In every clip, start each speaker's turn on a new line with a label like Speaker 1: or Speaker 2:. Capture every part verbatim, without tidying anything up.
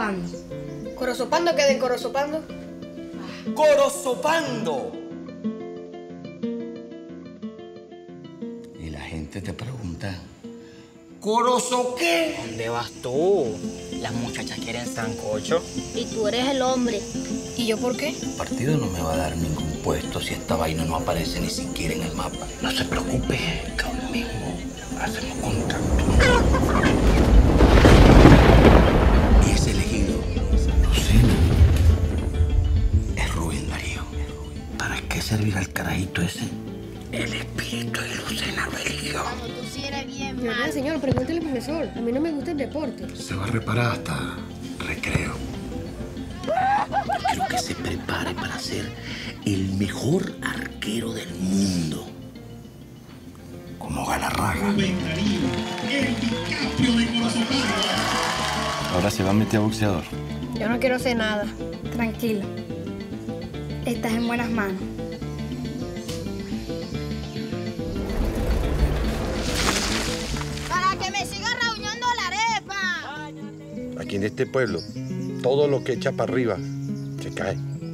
Speaker 1: corosopando. ¿Corosopando qué de corosopando?
Speaker 2: ¡Corosopando! Y la gente te pregunta, ¿corozo qué?
Speaker 3: ¿Dónde vas tú? Las muchachas quieren sancocho.
Speaker 4: Y tú eres el hombre.
Speaker 1: ¿Y yo por qué?
Speaker 2: El partido no me va a dar ningún puesto si esta vaina no aparece ni siquiera en el mapa. No se preocupe, que hoy mismo hacemos contacto. Y ese elegido, Lucena, es Rubén Darío. ¿Para qué servir al carajito ese? El espíritu de Lucena lo eligió.
Speaker 4: Tú sí eres bien
Speaker 1: De verdad, señor, pregúntele al profesor. A mí no me gusta el deporte.
Speaker 2: Se va a reparar hasta recreo. Quiero que se prepare para ser el mejor arquero del mundo. Como Galarraga.
Speaker 5: Ahora se va a meter a boxeador.
Speaker 1: Yo no quiero hacer nada. Tranquila. Estás en buenas manos.
Speaker 4: Para que me siga rauñando la arepa.
Speaker 5: Aquí en este pueblo, todo lo que echa para arriba se cae.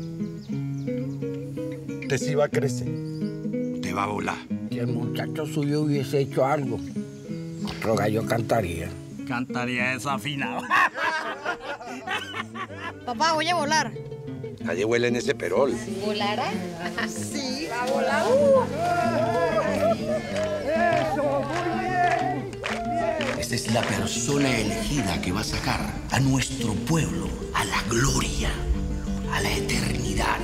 Speaker 5: Usted sí va a crecer.
Speaker 2: Te va a volar.
Speaker 6: Si el muchacho suyo hubiese hecho algo, otro gallo cantaría.
Speaker 3: Cantaría desafinado.
Speaker 1: Papá, voy a volar.
Speaker 5: Nadie huele en ese perol.
Speaker 4: ¿Volará?
Speaker 1: Sí, va a volar.
Speaker 2: Esta es la persona elegida que va a sacar a nuestro pueblo a la gloria, a la eternidad.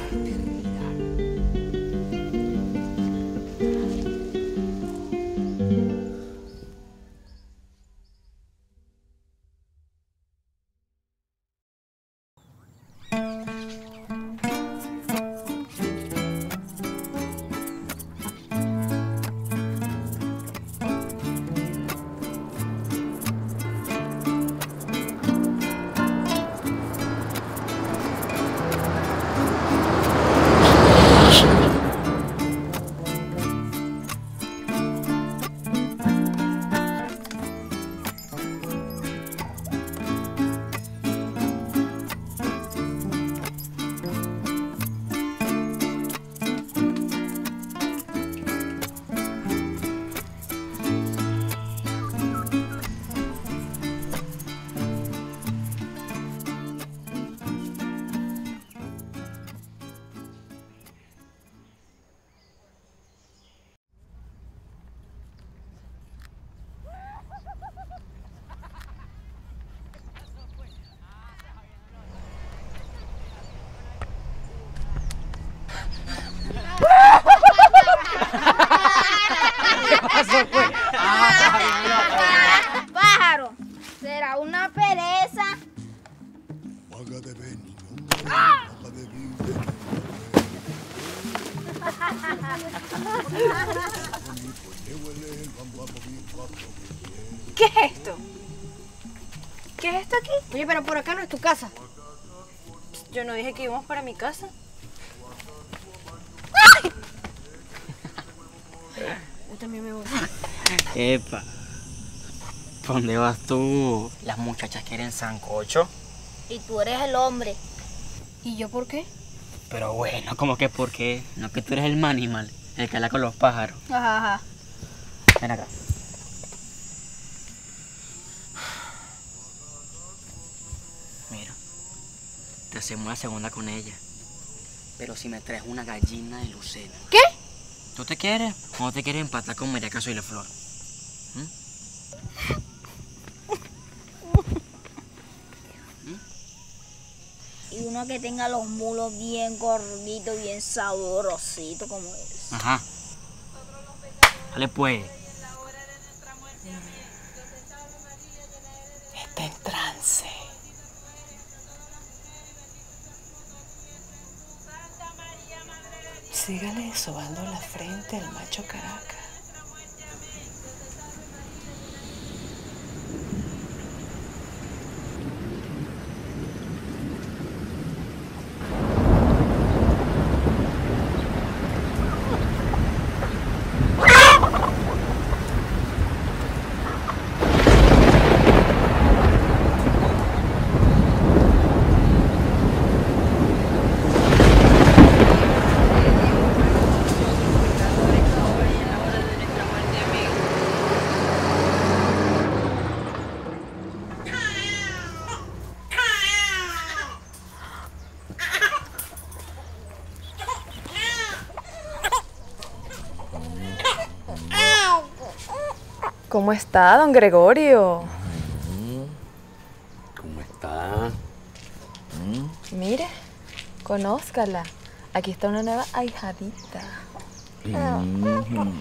Speaker 4: Pájaro, será una pereza.
Speaker 1: ¿Qué es esto? ¿Qué es esto aquí? Oye, pero por acá no es tu casa.
Speaker 7: Yo no dije que íbamos para mi casa.
Speaker 1: Yo también me voy.
Speaker 3: Epa. ¿Para dónde vas tú? Las muchachas quieren sancocho.
Speaker 4: Y tú eres el hombre.
Speaker 1: ¿Y yo por qué?
Speaker 3: Pero bueno, ¿cómo que por qué? No, que tú eres el manimal, el que habla con los pájaros.
Speaker 1: Ajá, ajá.
Speaker 3: Ven acá. Mira, te hacemos una segunda con ella. Pero si me traes una gallina de Lucena.
Speaker 1: ¿Qué?
Speaker 3: ¿Tú te quieres o no te quieres empatar con María Caso y La Flor? ¿Mm?
Speaker 4: Y uno que tenga los mulos bien gorditos, bien sabrositos como es.
Speaker 3: Ajá. Dale pues.
Speaker 7: Está en trance. Sígale sobando la frente al macho Caracas. ¿Cómo está, don Gregorio?
Speaker 2: ¿Cómo está?
Speaker 7: ¿Mm? Mire, conózcala. Aquí está una nueva ahijadita.
Speaker 2: Mm-hmm.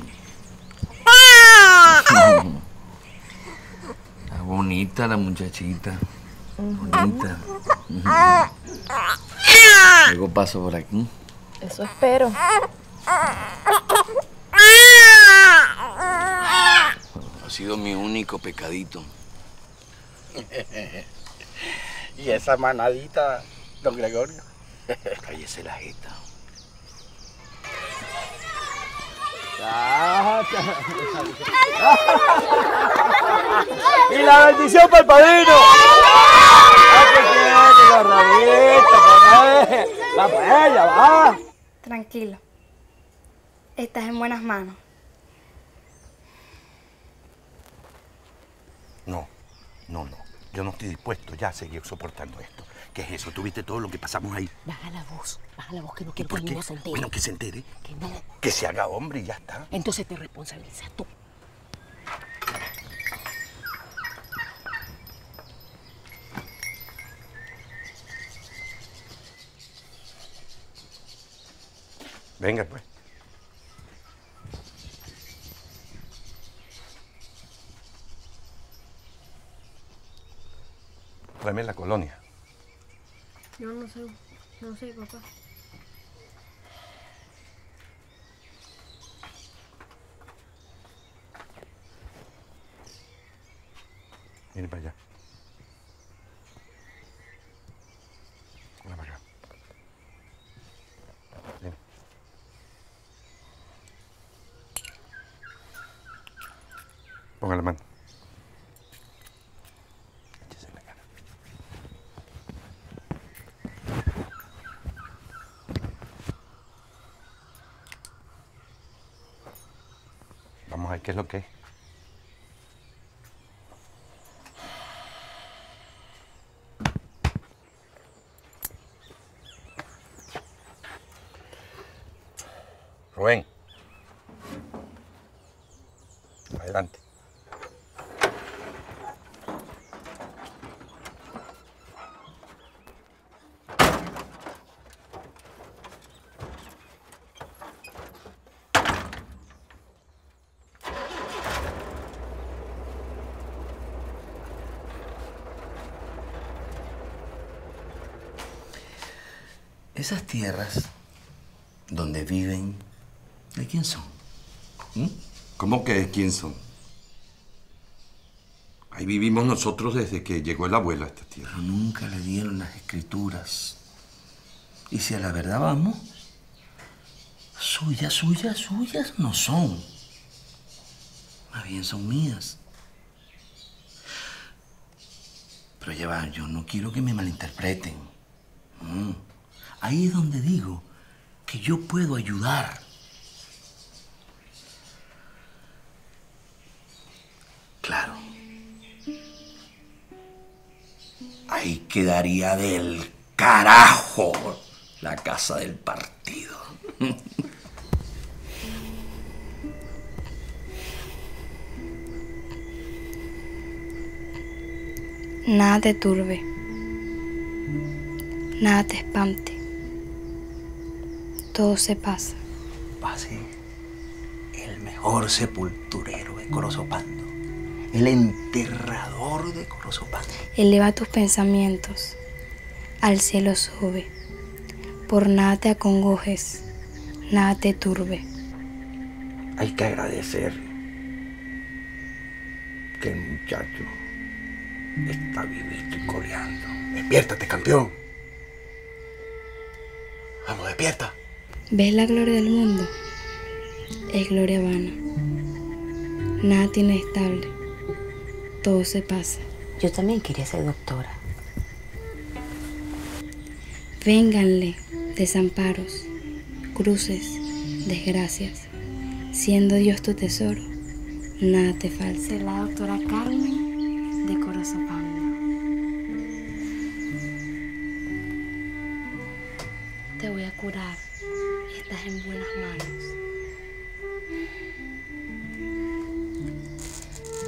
Speaker 2: Está bonita la muchachita. Bonita. Mm-hmm. Luego paso por aquí.
Speaker 7: Eso espero.
Speaker 2: Ha sido mi único pecadito.
Speaker 6: ¿Y esa manadita, don Gregorio?
Speaker 2: Cállese la jeta.
Speaker 6: ¡Y la bendición para el padrino! ¡Qué tiene la rabita, la paella, va!
Speaker 1: Tranquilo. Estás en buenas manos.
Speaker 5: No, no, no. Yo no estoy dispuesto ya a seguir soportando esto. ¿Qué es eso? ¿Tú viste todo lo que pasamos ahí?
Speaker 8: Baja la voz, baja la voz, que no quiero
Speaker 5: ¿Por
Speaker 8: que el
Speaker 5: qué?
Speaker 8: niño se entere.
Speaker 5: Bueno, que se entere.
Speaker 8: Que no.
Speaker 5: Que se haga hombre y ya está.
Speaker 8: Entonces te responsabilizas tú.
Speaker 5: Venga, pues. Tráeme la colonia.
Speaker 1: Yo no sé, no sé, papá.
Speaker 5: Mire para allá. Mira para acá. Ven. Ponga la mano. Échese en la cara. Vamos a ver qué es lo que es. Rubén. Adelante.
Speaker 2: Esas tierras donde viven, ¿de quién son?
Speaker 5: ¿Mm? ¿Cómo que de quién son? Ahí vivimos nosotros desde que llegó el abuelo a esta tierra.
Speaker 2: Pero nunca le dieron las escrituras. Y si a la verdad vamos, suyas, suyas, suyas no son. Más bien son mías. Pero ya va, yo no quiero que me malinterpreten. Mm. Ahí es donde digo que yo puedo ayudar. Claro. Ahí quedaría del carajo la casa del partido.
Speaker 1: Nada te turbe. Nada te espante. Todo se pasa.
Speaker 2: Pase el mejor sepulturero de Corozopando, el enterrador de Corozopando.
Speaker 1: Eleva tus pensamientos, al cielo sube. Por nada te acongojes, nada te turbe.
Speaker 6: Hay que agradecer que el muchacho está vivito y coleando.
Speaker 5: Despiértate, campeón. Vamos, despierta.
Speaker 1: ¿Ves la gloria del mundo? Es gloria vana. Nada tiene estable. Todo se pasa.
Speaker 8: Yo también quería ser doctora.
Speaker 1: Vénganle desamparos, cruces, desgracias. Siendo Dios tu tesoro, nada te falta. Soy la doctora Carmen de Corozopando. Te voy a curar. Estás en buenas manos.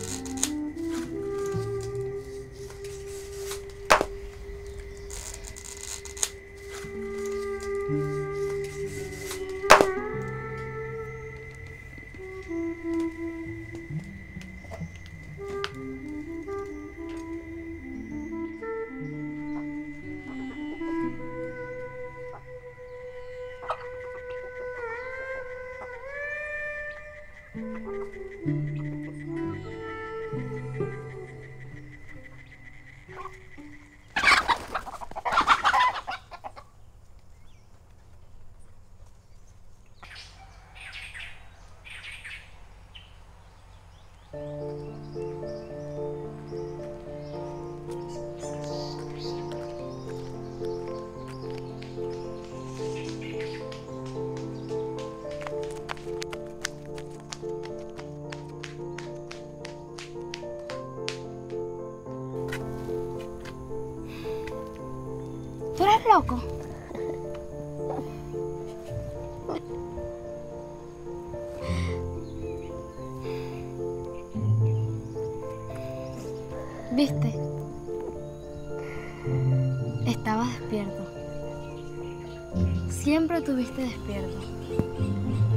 Speaker 1: ¿Tú eres loco? ¿Viste? Estabas despierto. Siempre estuviste despierto.